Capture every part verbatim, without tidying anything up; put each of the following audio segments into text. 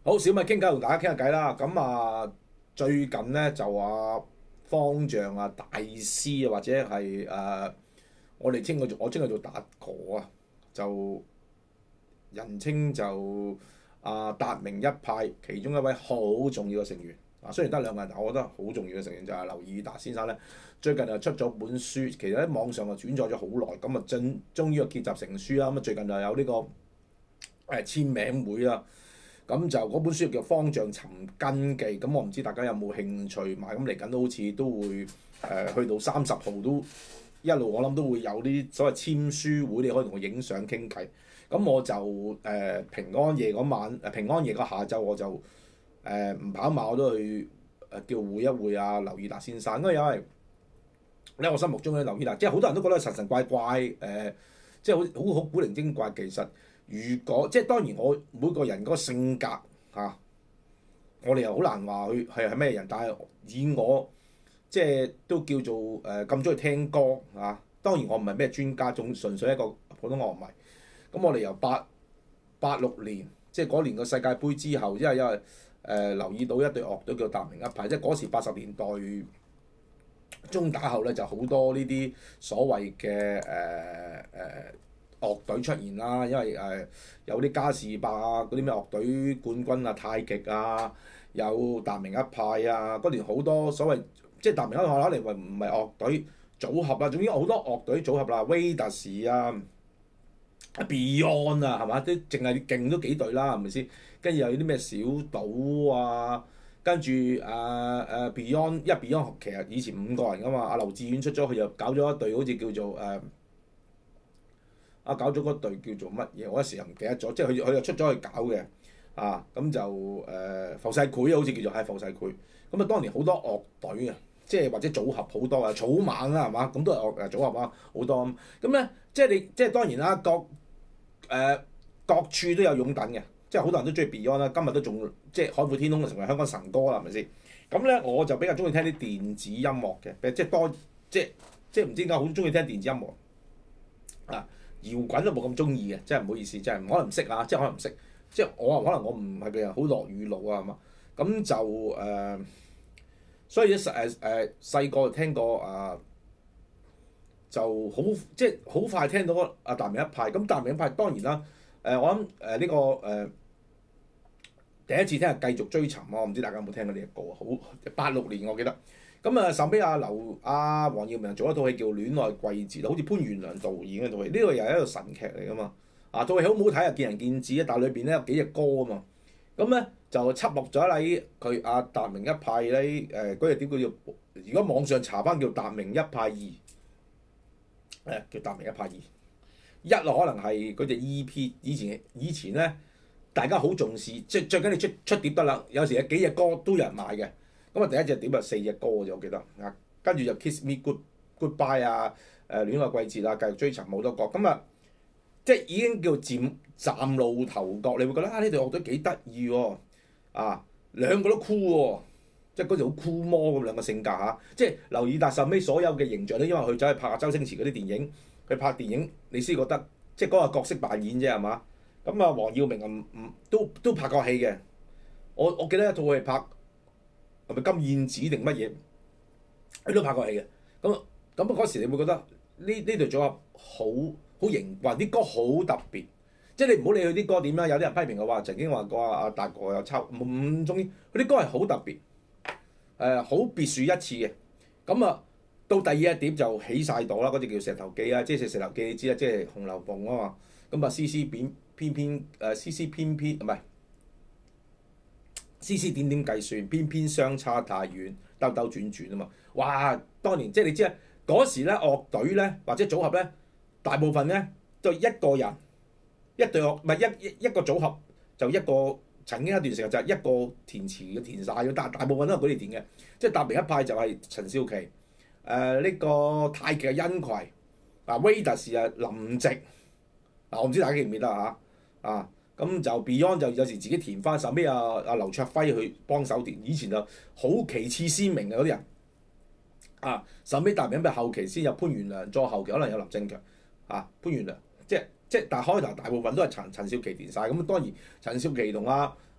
好，小米傾偈同大家傾下偈啦。咁啊，最近咧就話方丈啊、大師啊，或者係誒、呃我哋稱佢做我稱佢做達哥啊，就人稱就啊達明一派其中一位好重要嘅成員。啊，雖然得兩個人，但我覺得好重要嘅成員就係劉以達先生咧。最近就出咗本書，其實喺網上就轉載咗好耐，咁啊終終於又結集成書啦。咁啊最近就有呢、這個誒、呃、簽名會啦。咁就嗰本書叫《方丈尋根記》，咁我唔知大家有冇興趣買，咁嚟緊都好似都會誒、呃、去到三十號都一路，我諗都會有啲所謂簽書會，你可以同我影相傾偈。咁我就誒、呃、平安夜嗰晚，誒平安夜嗰下晝我就誒唔、呃、跑馬我都去誒叫會一會啊劉以達先生，因為因為喺我心目中咧劉以達，即係好多人都覺得神神怪怪誒、呃，即係好好好古靈精怪，其實。如果即係當然，我每個人嗰個性格嚇、啊，我哋又好難話佢係係咩人。但係以我即係都叫做誒咁中意聽歌嚇、啊。當然我唔係咩專家，仲純粹一個普通樂迷。咁我哋由八八六年，即係嗰年個世界盃之後，因為因為誒、呃、留意到一隊樂隊叫達明一派，即係嗰時八十年代中打後咧，就好多呢啲所謂嘅誒誒。呃呃樂隊出現啦，因為誒、呃、有啲嘉士伯啊，嗰啲咩樂隊冠軍啊、太極啊，有達明一派啊，嗰年好多所謂即係達明一派可能唔係樂隊組合啦，總之好多樂隊組合啦，威特士啊、Beyond 啊，係嘛？都淨係勁都幾隊啦，係咪先？跟住又有啲咩小島啊，跟住誒誒 Beyond，因為 Beyond 其實以前五個人噶嘛，阿劉志遠出咗，佢又搞咗一隊好似叫做誒。呃啊！搞咗嗰隊叫做乜嘢？我一時又唔記得咗，即係佢佢又出咗去搞嘅，啊咁就誒、呃、浮世繪好似叫做係浮世繪。咁啊，當年好多樂隊啊，即係或者組合好多啊，草蜢啦係嘛，咁都係樂誒組合啊好多咁。咁咧即係你即係當然啦，各誒、呃、各處都有擁躉嘅，即係好多人都中意 Beyond 啦。今日都仲即係海闊天空就成為香港神歌啦，係咪先？咁咧我就比較中意聽啲電子音樂嘅，即係多即係即係唔知點解好中意聽電子音樂啊！搖滾都冇咁中意嘅，真係唔好意思，真係可能唔識啊，即係可能唔識，即係我可能我唔係嘅人，好落雨路啊，係嘛？咁就誒、呃，所以咧誒誒細個聽過啊、呃，就好即係好快聽到阿達明一派。咁達明一派當然啦，誒、呃、我諗誒呢個誒、呃、第一次聽係繼續追尋啊，我唔知大家有冇聽過呢個歌啊？好八六年我記得。咁啊，後尾阿劉阿黃耀明做一套戲叫《戀愛季節》，好似潘源良導演嗰套戲，呢個又係一個神劇嚟噶嘛。啊，套戲好唔好睇啊？見仁見智啊，但係裏邊咧有幾隻歌啊嘛。咁咧就輯錄咗喺佢阿達明一派咧誒嗰隻碟叫做，如果網上查翻叫達明一派二，誒、呃、叫達明一派二。一啊可能係嗰隻 E P， 以前以前咧大家好重視，即係最緊要出出碟得啦。有時有幾隻歌都有人買嘅。咁啊，第一隻碟啊四隻歌嘅啫，我記得啊，跟住就 Kiss Me Good Goodbye 啊，誒戀愛季節啊，繼續追尋好多歌，咁啊，即係已經叫漸嶄露頭角，你會覺得啊呢隊樂隊幾得意喎，啊兩個都酷喎，即係嗰時好酷魔咁兩個性格嚇、啊，即係劉以達後尾所有嘅形象咧，因為佢走去拍下周星馳嗰啲電影，佢拍電影你先覺得即係嗰個角色扮演啫係嘛，咁啊黃耀明啊唔唔都都拍過戲嘅，我我記得一套戲拍。係咪金燕子定乜嘢？佢都拍過戲嘅。咁咁嗰時你會覺得呢呢隊組合好好型啩，啲歌好特別。即係你唔好理佢啲歌點啦。有啲人批評嘅話，曾經話過阿阿達哥又抄，唔中意。佢啲歌係好特別，誒好別樹一幟嘅。咁啊，到第二隻碟就起晒朵啦。嗰隻叫石頭記啊，即係石頭記你知啦，即係紅樓夢啊嘛。咁啊，絲絲偏偏偏誒絲絲偏偏唔係。絲絲點點計算，偏偏相差太遠，兜兜轉轉啊嘛！哇，當年即係你知啊，嗰時咧樂隊咧或者組合咧，大部分咧就一個人一隊樂，唔係一一一個組合就一個曾經一段時間就係一個填詞嘅填晒嘅，但大部分都係佢哋填嘅。即係達明一派就係陳少琪，誒、呃、呢、這個太極嘅殷葵，啊威特士啊林夕，嗱我唔知大家記唔記得嚇啊？咁就 Beyond 就有時自己填翻，後尾阿阿劉卓輝去幫手填。以前就好旗幟鮮明嘅嗰啲人，啊，後尾達明咩後期先有潘源良，再後期可能有林正強，啊潘源良，即係即係但係開頭大部分都係陳陳少琪填晒。咁當然陳少琪同阿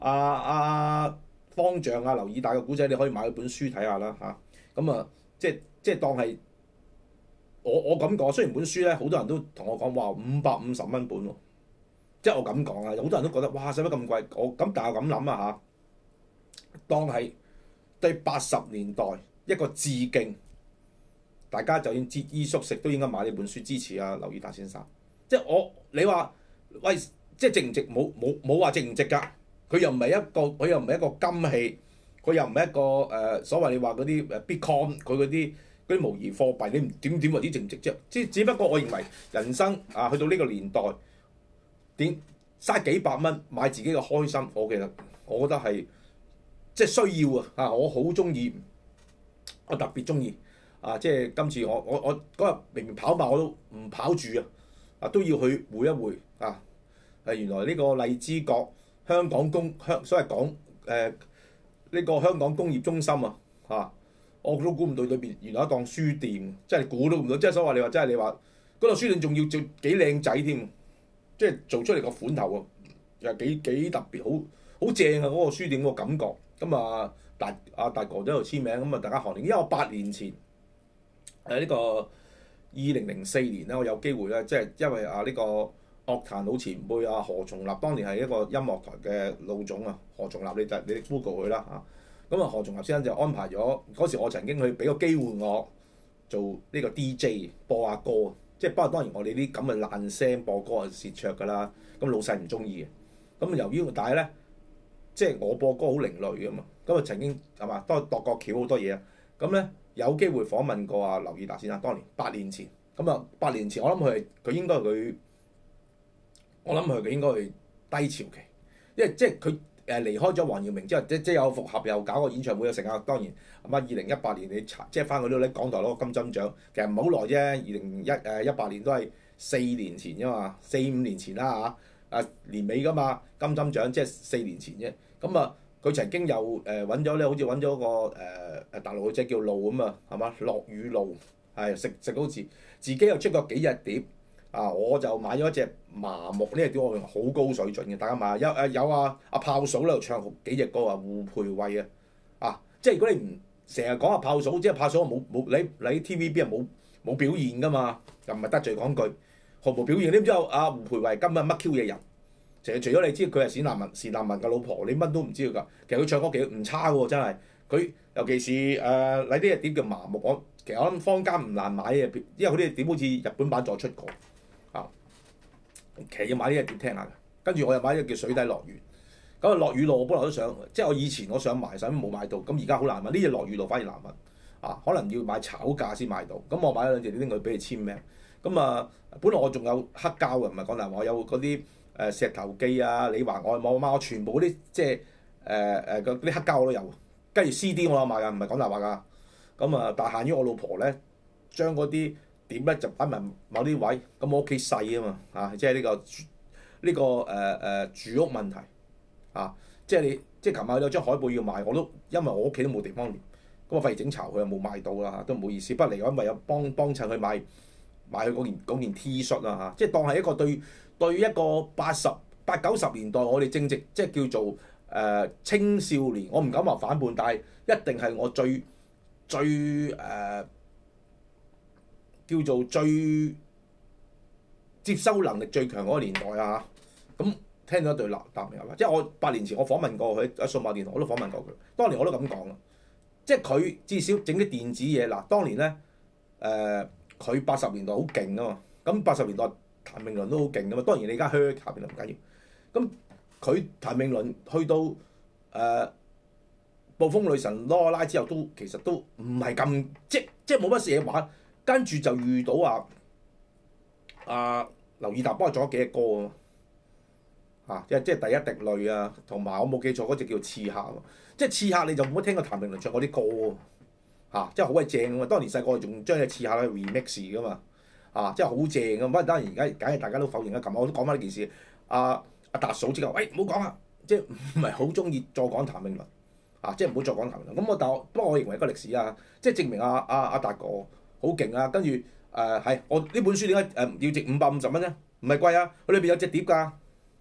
阿阿方丈啊、劉以達嘅古仔，你可以買佢本書睇下啦嚇。咁啊，即係即係當係我我咁講，雖然本書咧好多人都同我講話五百五十蚊本喎，即係我咁講啊，好多人都覺得哇使乜咁貴？我咁但係我咁諗啊嚇，當係對八十年代一個致敬，大家就算節衣縮食都應該買呢本書支持啊劉以達先生。即係我你話喂，即係值唔值？冇冇冇話值唔值㗎？佢又唔係一個，佢又唔係一個金器，佢又唔係一個誒、呃、所謂你話嗰啲誒 Bitcoin，佢嗰啲嗰啲模擬貨幣，你唔點點話啲值唔值啫？即係只不過我認為人生啊，去到呢個年代，點嘥幾百蚊買自己嘅開心，我其實我覺得係即係需要啊！啊，我好中意，我特別中意啊！即係今次我我我嗰日明明跑馬我都唔跑住啊！啊都要去會一會啊！誒原來呢個荔枝角香港工香所謂港誒呢個香港工業中心啊嚇，我都估唔到裏邊原來一檔書店，即係估都估唔到，即係所謂你話，即係你話嗰度書店仲要做幾靚仔添，即係做出嚟個款頭啊，又幾幾特別，好好正啊！嗰、那個書店個感覺，咁啊大阿大哥都喺度簽名，咁啊大家行年，因為我八年前誒呢、啊這個二零零四年咧，我有機會咧，即係因為啊呢、這個。樂壇老前輩啊，何重立當年係一個音樂台嘅老總啊，何重立你就你 Google 佢啦嚇。咁啊，何重立先生就安排咗嗰時，我曾經去俾個機會我做呢個 D J 播下歌，即係不過當然我哋啲咁嘅爛聲播歌係蝕卓㗎啦。咁老細唔中意嘅。咁由於但係咧，即係我播歌好另類㗎嘛。咁啊曾經係嘛，都度過橋好多嘢啊。咁咧有機會訪問過啊劉以達先生，當年八年前。咁啊八年前我諗佢係佢應該佢。我諗佢佢應該係低潮期，因為即係佢誒離開咗黃耀明之後，即即有復合又搞個演唱會又成啊。當然咁啊，二零一八年你查即係翻嗰度咧，港台攞個金針獎，其實唔係好耐啫。二零一誒一八年都係四年前啫嘛，四五年前啦嚇。啊年尾㗎嘛，金針獎即係四年前啫。咁啊，佢曾經又誒揾咗咧，好似揾咗個誒誒、呃、大陸女仔叫露咁啊，係嘛？落雨露係食食好似自己又出過幾日碟。啊！我就買咗一隻麻木呢隻碟，我用好高水準嘅，大家買有誒有啊阿炮嫂喺度唱幾隻歌啊，胡培慧啊，啊！即係如果你唔成日講阿炮嫂，即係炮嫂冇冇你你 T V B 啊冇冇表現㗎嘛，又唔係得罪講句，毫無表現。你唔知道阿胡培慧今日乜 Q 嘢人？除除咗你知佢係冼南文冼南文嘅老婆，你乜都唔知㗎。其實佢唱歌幾唔差喎，真係。佢尤其是誒你呢隻碟叫麻木，我其實我諗坊間唔難買嘅，因為佢呢隻碟好似日本版再出過。其實要買呢隻碟聽下嘅，跟住我又買呢隻叫水底樂園。咁啊落雨路我本來都想，即係我以前我想買，想冇買到，咁而家好難買。呢隻落雨路反而難買，啊可能要買炒價先買到。咁我買咗兩隻拎佢俾你簽名。咁啊，本來我仲有黑膠嘅，唔係講大話，我有嗰啲誒石頭記啊、李華愛慕啊，我全部嗰啲即係誒誒嗰啲黑膠我都有。跟住 C D 我有買㗎，唔係講大話㗎。咁啊，但限於我老婆咧，將嗰啲點咧就擺埋某啲位，咁我屋企細啊嘛，啊即係呢、這個呢、這個誒誒、呃呃、住屋問題，啊即係你即係琴日有張海報要賣，我都因為我屋企都冇地方，咁我費事整巢佢又冇賣到啦嚇，都唔好意思，不過嚟緊唯有幫幫襯佢買買佢嗰件嗰件 T 恤啦嚇，即係當係一個對對一個八十八九十年代我哋正值即係叫做誒、呃、青少年，我唔敢話反叛，但係一定係我最最誒。呃叫做最接收能力最強嗰個年代啊！咁聽到一對答答明啦，即係我八年前我訪問過佢喺數碼電台，我都訪問過佢。當年我都咁講啦，即係佢至少整啲電子嘢嗱。當年咧誒，佢八十年代好勁啊嘛，咁八十年代譚詠麟都好勁噶嘛。當然你而家靴譚詠麟唔緊要，咁佢譚詠麟去到誒、呃、暴風女神羅拉之後，都其實都唔係咁即即係冇乜嘢玩。跟住就遇到啊啊劉以達幫佢作咗幾隻歌啊嘛，嚇即即係第一滴淚啊，同埋我冇記錯嗰隻叫刺客喎，即係刺客你就冇乜聽過譚詠麟唱嗰啲歌喎，嚇即係好鬼正啊嘛！當年細個仲將隻刺客咧 remix 噶嘛，啊即係好正啊！不過當然而家梗係大家都否認啦，琴日我都講翻呢件事，阿阿達嫂之後，喂唔好講啦，即係唔係好中意再講譚詠麟，啊即係唔好再講譚詠麟。咁我但係不過我認為一個歷史啊，即係證明阿阿阿達哥。好勁啊！跟住誒係我呢本書點解誒要值五百五十蚊咧？唔係貴啊，佢裏邊有隻碟㗎，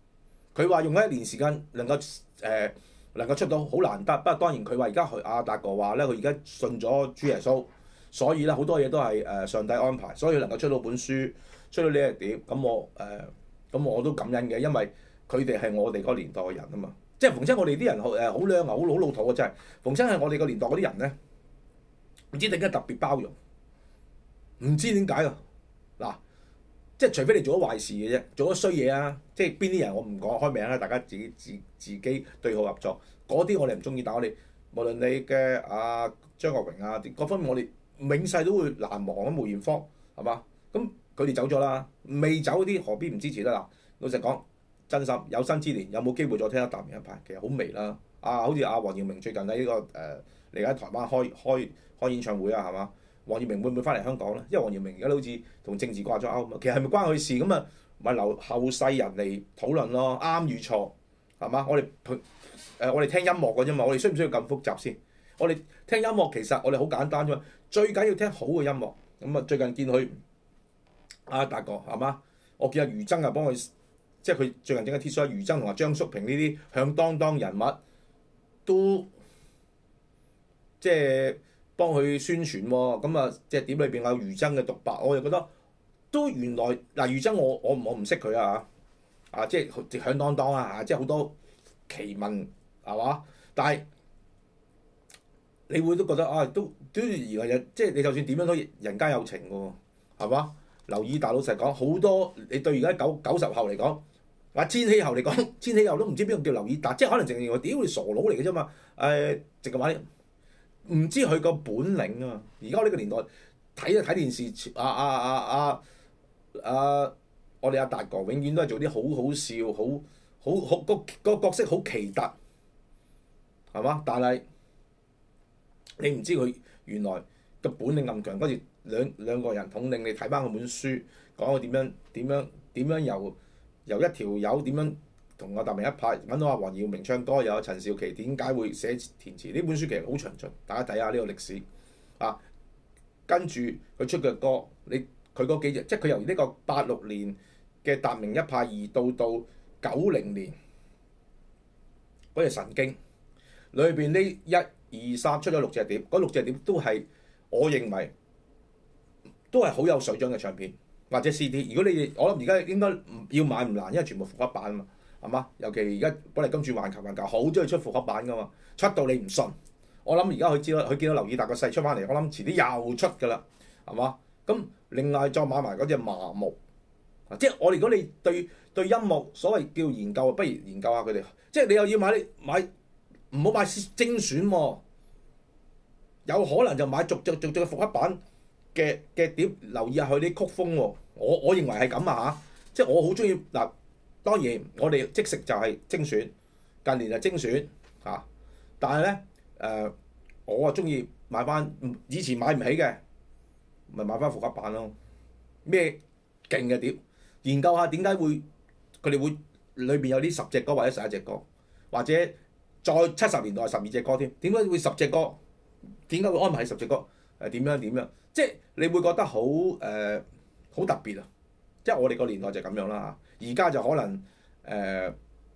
佢話用一年時間能夠誒、呃、能夠出到好難得，不過當然佢話而家佢阿達哥話咧，佢而家信咗主耶穌，所以咧好多嘢都係誒上帝安排，所以能夠出到本書，出到呢一點，咁我誒咁、呃、我都感恩嘅，因為佢哋係我哋嗰個年代嘅人啊嘛，即係逢親我哋啲人誒好靚啊，好老老土啊真係，逢親係我哋個年代嗰啲人咧，唔知點解特別包容，唔知點解啊嗱。即係除非你做咗壞事嘅啫，做咗衰嘢啊！即係邊啲人我唔講開名啦，大家自己自自己對號合作。嗰啲我哋唔中意，但係我哋無論你嘅阿、啊、張國榮啊，各方面我哋永世都會難忘咁。梅艷芳係嘛？咁佢哋走咗啦，未走嗰啲何必唔支持得嗱？老實講，真心有生之年有冇機會再聽一達明一派？其實好微啦。啊，好似阿黃耀明最近喺呢、這個誒嚟緊台灣開開開演唱會啊，係嘛？黃耀明會唔會翻嚟香港咧？因為黃耀明而家都好似同政治掛咗鈎啊嘛。其實係咪關佢事咁啊？咪留後世人嚟討論咯，啱與錯係嘛？我哋誒、呃、我哋聽音樂嘅啫嘛，我哋需唔需要咁複雜先？我哋聽音樂其實我哋好簡單啫嘛，最緊要聽好嘅音樂。咁啊，最近見佢阿達哥係嘛？我見阿余爭啊幫佢，即係佢最近整嘅 T 恤，余爭同埋張叔平呢啲響當當人物都即係。幫佢宣傳喎，咁啊隻碟裏邊有余爭嘅獨白，我就覺得都原來嗱余爭我我我唔識佢啊啊即係響當當啊嚇，即係好多奇聞係嘛？但係你會都覺得啊都都而家即係你就算點樣都人間有情嘅喎係嘛？劉以達老實講好多，你對而家九九十後嚟講，話千禧後嚟講，千禧後都唔知邊個叫劉以達，即係可能淨係認為屌你傻佬嚟嘅啫嘛誒，直嘅話。唔知佢個本領啊！而家呢個年代睇就睇電視，啊啊啊啊啊！我哋阿達哥永遠都係做啲好好笑、好好好個個角色好奇特，係嘛？但係你唔知佢原來個本領咁強，跟住兩兩個人統領，你睇翻佢本書，講佢點樣點樣點樣由由一條友點樣。同阿達明一派揾到阿黃耀明唱歌，又有陳少琪點解會寫填詞？呢本書其實好詳盡，大家睇下呢個歷史啊。跟住佢出嘅歌，你佢嗰幾隻，即係佢由呢個八六年嘅達明一派而到到九零年嗰隻神經裏邊呢一二三出咗六隻碟，嗰六隻碟都係我認為都係好有水準嘅唱片或者 C D。如果你哋我諗而家應該要買唔難，因為全部復刻版啊嘛。係嘛？尤其而家寶麗金主環球環球好中意出復刻版噶嘛，出到你唔信。我諗而家佢知啦，佢見到劉以達個勢出翻嚟，我諗遲啲又出㗎啦，係嘛？咁另外再買埋嗰隻麻木，即係我哋如果你對對音樂所謂叫研究，不如研究下佢哋。即係你又要買買唔好買精選喎，有可能就買逐隻逐隻嘅復刻版嘅嘅碟，留意下佢啲曲風喎。我我認為係咁啊嚇，即係我好中意嗱。當然，我哋即食就係精選，近年係精選嚇、啊。但係咧誒，我啊中意買翻以前買唔起嘅，咪買翻復刻版咯。咩勁嘅碟？研究下點解會佢哋會裏邊有啲十隻歌或者十一隻歌，或者再七十年代十二隻歌添？點解會十隻歌？點解會安排十隻歌？誒點樣點樣？即係你會覺得好誒好特別啊！即係我哋個年代就咁樣啦嚇，而家就可能誒、呃，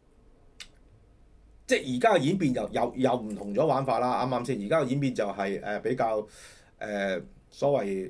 即係而家嘅演變又又又唔同咗玩法啦，啱啱先？而家嘅演變就係、是、誒、呃、比較誒、呃、所謂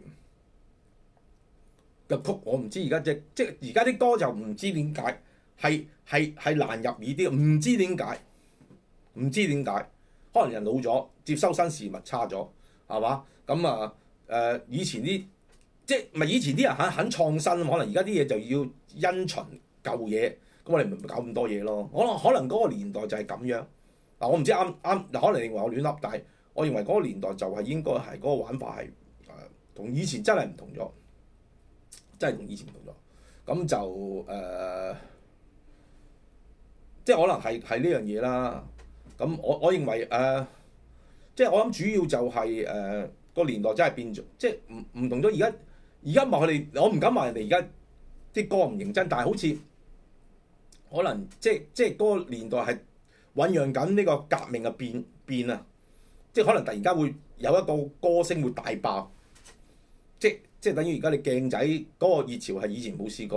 嘅曲，我唔知而家即即係而家啲歌就唔知點解係係係難入耳啲，唔知點解，唔知點解，可能人老咗，接收新事物差咗，係嘛？咁啊誒以前啲。即係咪以前啲人肯肯創新，可能而家啲嘢就要因循舊嘢，咁我哋唔搞咁多嘢咯。可能可能嗰個年代就係咁樣。嗱，我唔知啱啱嗱，可能認為我亂噏，但係我認為嗰個年代就係應該係嗰個玩法係誒同以前真係唔同咗，真係同以前唔同咗。咁就誒、呃，即係可能係係呢樣嘢啦。咁我我認為誒、呃，即係我諗主要就係誒個年代真係變咗，即係唔唔同咗而家。而家話佢哋，我唔敢話人哋而家啲歌唔認真，但係好似可能即係即係嗰個年代係醖釀緊呢個革命嘅變變啊！即係可能突然間會有一個歌聲會大爆，即即係等於而家你鏡仔嗰個熱潮係以前冇試過，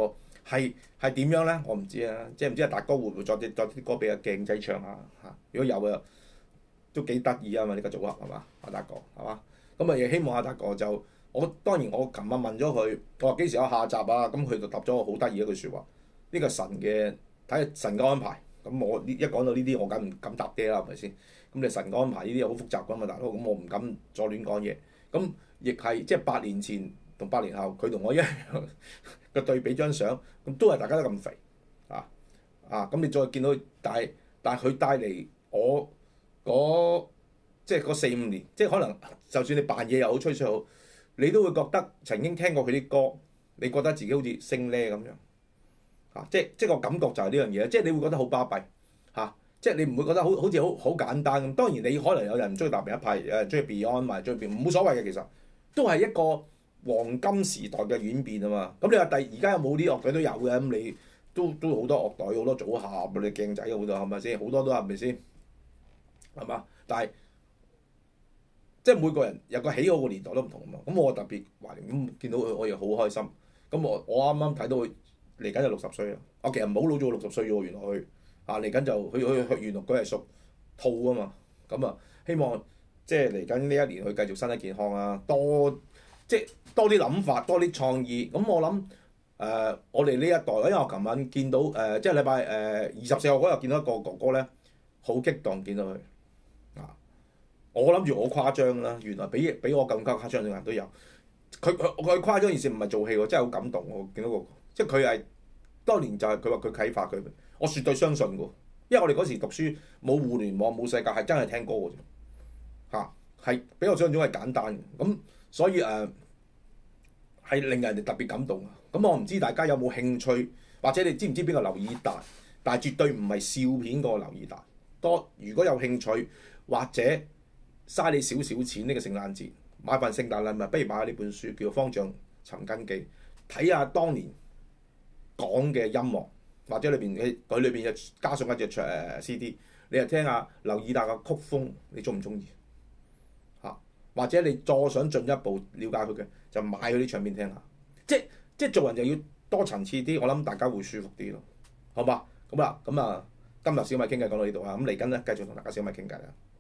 係係點樣咧？我唔知啊，即係唔知阿達哥會唔會作啲作啲歌俾阿鏡仔唱下嚇？如果有啊，都幾得意啊嘛！呢個組合係嘛？阿達哥係嘛？咁啊亦希望阿達哥就我當然我琴日問咗佢，我話幾時有下集啊？咁佢就答咗我好得意一句説話，呢個神嘅睇下神嘅安排。咁我呢一講到呢啲，我梗唔敢答爹啦，係咪先？咁你神嘅安排呢啲又好複雜㗎嘛，大佬。咁我唔敢再亂講嘢。咁亦係即係八年前同八年後，佢同我一樣嘅對比張相，咁都係大家都咁肥啊啊！咁你再見到，但係但係佢帶嚟我嗰即係嗰四五年，即係可能就算你扮嘢又好吹水好，你都會覺得曾經聽過佢啲歌，你覺得自己好似升呢咁樣啊！即係即係個感覺就係呢樣嘢，即係你會覺得好巴閉嚇，即係你唔會覺得好好似好好簡單咁。當然你可能有人唔中意達明一派，有人中意 Beyond 或者中意 Beyond，冇所謂嘅，其實都係一個黃金時代嘅演變啊嘛。咁你話第而家有冇啲樂隊都有嘅？咁你都都好多樂隊好多組合，你鏡仔好多係咪先？好多都係咪先？係嘛？但係即係每個人有個喜好嘅年代都唔同啊嘛。咁我特別懷念咁見到佢，我亦好開心。咁我我啱啱睇到佢嚟緊就六十歲啦。我其實唔好老咗六十歲喎，原來佢啊嚟緊就佢佢佢原來佢係屬兔啊嘛。咁啊，希望即係嚟緊呢一年佢繼續身體健康啊，多即係多啲諗法，多啲創意。咁我諗誒、呃，我哋呢一代，因為我琴晚見到誒、呃，即係禮拜誒二十四號嗰日見到一個哥哥咧，好激動見到佢。我諗住我誇張啦，原來比比我更加誇張嘅人都有。佢佢佢誇張件事唔係做戲喎，真係好感動喎！見到個即係佢係當年就係佢話佢啟發佢，我絕對相信㗎。因為我哋嗰時讀書冇互聯網冇世界，係真係聽歌㗎啫嚇，係比我想像中係簡單嘅。咁所以誒係、呃、令人哋特別感動。咁我唔知大家有冇興趣，或者你知唔知邊個劉以達？但係絕對唔係笑片個劉以達。多如果有興趣或者嘥你少少錢呢個聖誕節買份聖誕禮物，不如買下呢本書叫《方丈尋根記》，睇下當年講嘅音樂，或者裏邊佢裏邊又加上一隻誒 C D， 你又聽下劉以達嘅曲風，你中唔中意嚇？或者你再想進一步了解佢嘅，就買佢啲唱片聽下。即即做人就要多層次啲，我諗大家會舒服啲咯，好嘛？咁啦，咁啊，今日小米傾偈講到呢度啊，咁嚟緊咧繼續同大家小米傾偈啦。